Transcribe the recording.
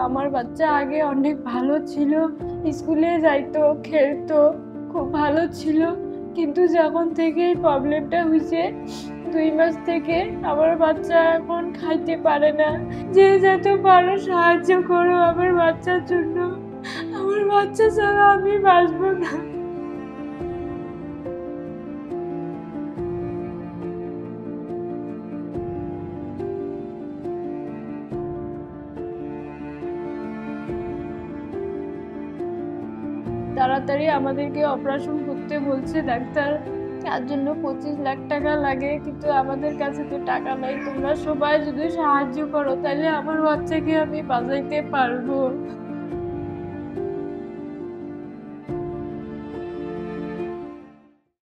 আমার বাচ্চা আগে অনেক ভালো ছিল, স্কুলে যাইতো, খেলতো, খুব ভালো ছিল। কিন্তু যখন থেকে এই প্রবলেমটা হয়েছে 2 মাস থেকে আমার বাচ্চা এখন খাইতে পারে না। যে যত পারো সাহায্য করো আমার বাচ্চার জন্য। আমার বাচ্চা ছাড়া আমি বাঁচবো না। তাড়াতাড়ি আমাদেরকে অপারেশন করতে বলছে ডাক্তার, তার জন্য 25 লাখ টাকা লাগে, কিন্তু আমাদের কাছে তো টাকা নাই। তোমরা সবাই যদি সাহায্য করো তাহলে আমার বাচ্চাকে আমি বাঁচাইতে পারবো।